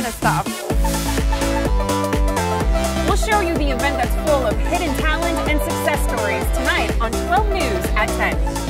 kind of stuff. We'll show you the event that's full of hidden talent and success stories tonight on 12 News at 10.